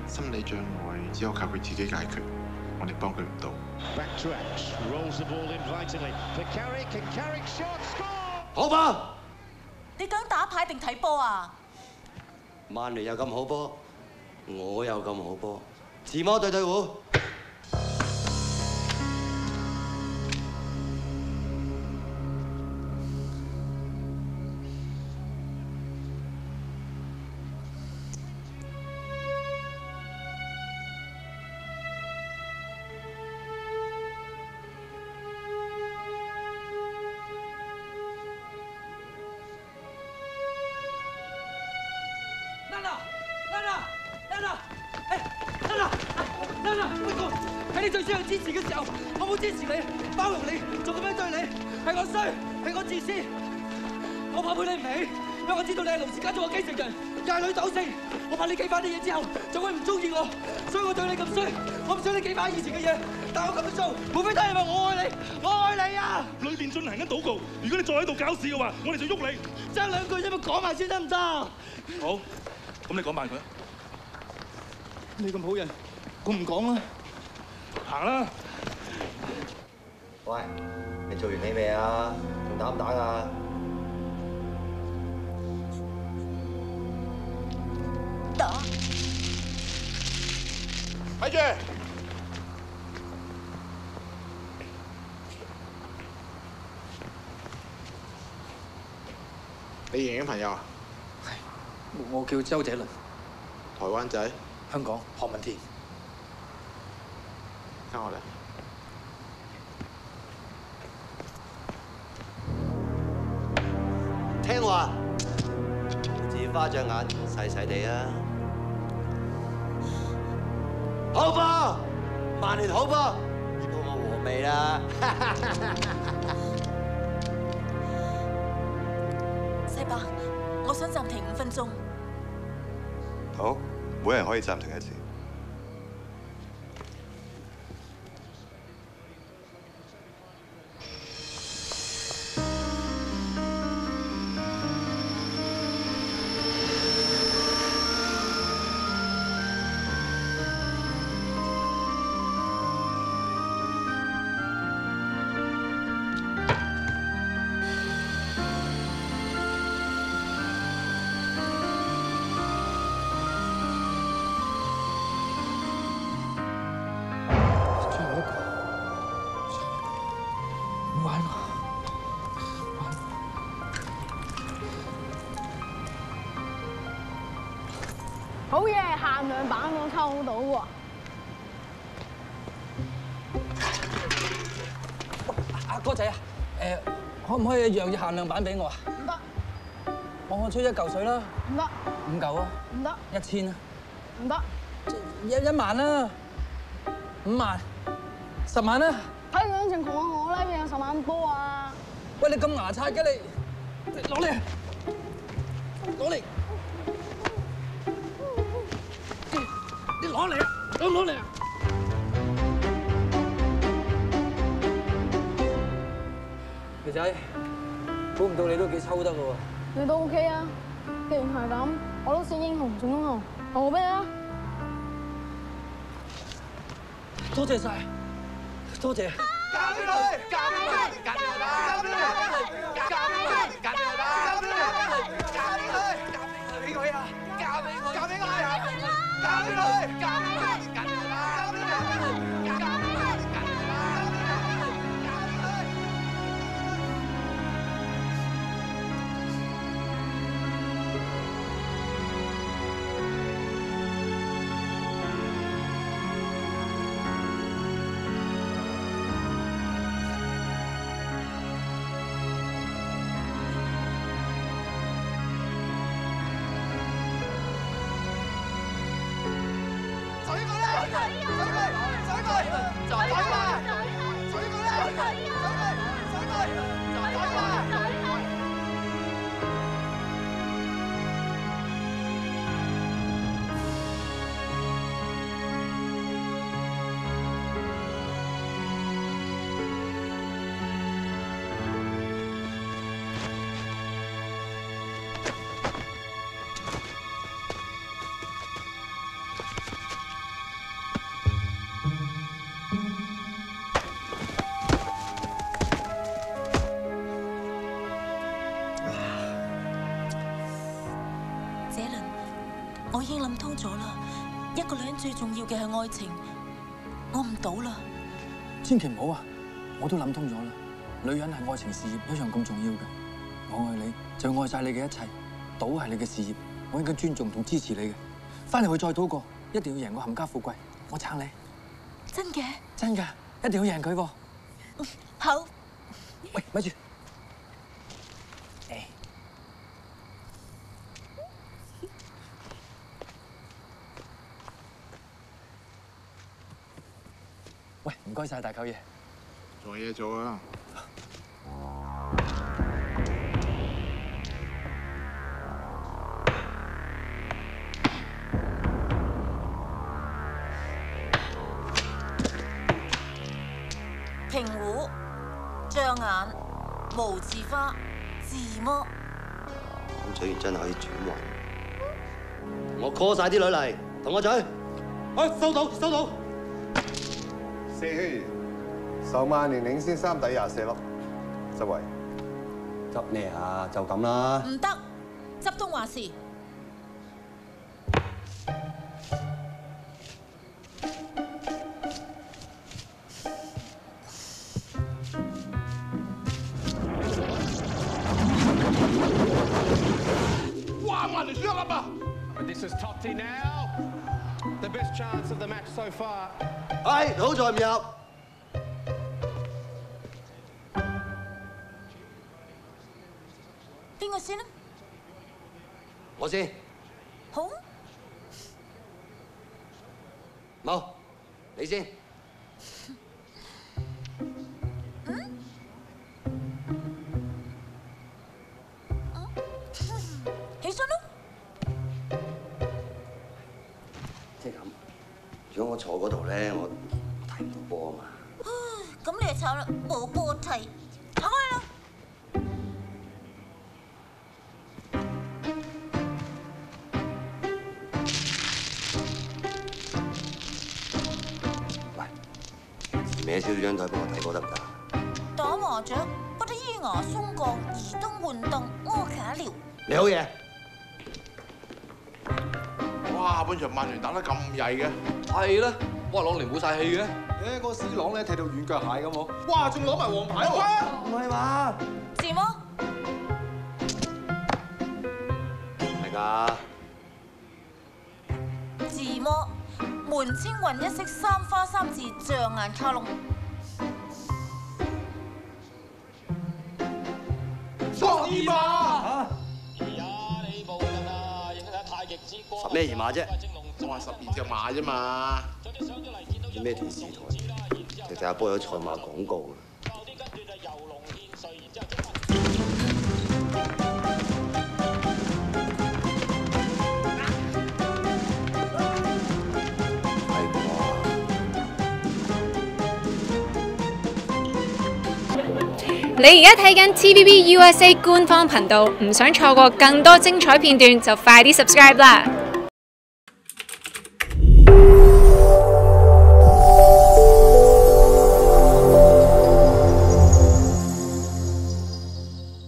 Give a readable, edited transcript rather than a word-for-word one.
心理障礙只有靠佢自己解決，我哋幫佢唔到。 好波！ 你想打牌定睇波啊？ 曼聯有咁好波，我有咁好波，自摸對戶。 喺你最需要支持嘅時候，我冇支持你，包容你，仲咁樣對你，係我衰，係我自私。我怕配你唔起，因為我知道你係盧氏家族嘅繼承人，界女走姓。我怕你記翻啲嘢之後，就會唔中意我，所以我對你咁衰。我唔想你記翻以前嘅嘢，但我咁樣做，無非都係因為我愛你，我愛你啊！ 裏邊進行緊禱告，如果你再喺度搞事嘅話，我哋就喐你。 爭兩句啫嘛，講埋先得唔得？ 好，咁你講埋佢。 你咁好人，我唔講啦。 行啦！ 喂，你做完戲未啊？仲打唔打㗎？ 打！ 睇住！你認嘅朋友啊？ 係，我叫周杰倫。 台灣仔？ 香港何文田。 跟我嚟。 聽話，自花隻眼細細地啊！好波，曼聯好波，呢鋪我和味啦！ 西伯，我想暫停5分鐘。 好，每人可以暫停1次。 好嘢，限量版我抽到喎！ 阿哥仔啊，可唔可以讓限量版俾我啊？ 唔得， 幫我吹1嚿水啦。 唔得 ，5嚿啊。唔得 ，1000啊。 唔得 ，1萬啦，5萬，10萬啦。 睇兩成窮我啦，邊有10萬多啊？ 喂，你咁牙刷嘅你，攞嚟，攞嚟。你攞嚟啊！攞嚟啊！肥仔，估唔到你都幾抽得喎。 你都 OK 啊！既然係咁，我都算英雄重英雄，我俾你啦。 多謝晒，多謝。 嫁俾佢！嫁俾佢！嫁俾佢！嫁俾佢！嫁俾佢！嫁俾佢！嫁俾佢！俾佢啊！嫁俾佢！嫁俾佢啊！嫁俾佢！嫁俾佢！嫁俾佢！嫁俾佢！嫁俾佢！嫁俾佢！嫁俾佢！嫁俾佢！ 啦，一個女人最重要嘅係愛情，我唔賭啦。 千祈唔好啊！我都諗通咗啦，女人係愛情事業一樣咁重要嘅。我愛你就愛晒你嘅一切，賭係你嘅事業，我應該尊重同支持你嘅。翻嚟去再賭過，一定要贏我冚家富貴，我撐你。 真嘅？ 真㗎，一定要贏佢喎。 好。 喂，咪住。喂，唔該晒大舅爺。 仲有嘢做啊！ 平湖、障眼、無字花、自摸。 咁嘴完真係可以轉運。我 call 晒啲女嚟，同我嘴。收到，收到。 四圈，10萬年領先3底24粒，執位。 執咩啊？就咁啦。 唔得，執東話事。 哇！萬年輸一粒啊 ！This is top T now. The best chance of the match so far. 係，好在唔入。 邊個先啊？ 我先。 好。 冇，你先。 起身咯。 即係咁，如果我坐嗰度咧，我睇唔到波啊嘛。 咁你就慘啦，冇波睇，行開啦。 喂，歪少少張台幫我睇波得唔得？ 打麻雀不得依牙鬆槓，移燈換凳，屙卡尿。 你好嘢。 哇！本場曼聯打得咁曳嘅。 係啦，哇朗尼冇晒氣嘅。 嗰個 C 朗咧踢到軟腳蟹咁喎，哇！仲攞埋黃牌喎。 唔係嘛？ 自摸。 係㗎。 自摸，門青雲一色3花3字象眼卡窿。 索爾瑪。 十咩二碼啫？ 我話12隻馬啫嘛。 啲咩電視台？直直下播有賽馬廣告嘅。 你而家睇緊 TVB USA 官方頻道，唔想錯過更多精彩片段，就快啲 subscribe 啦！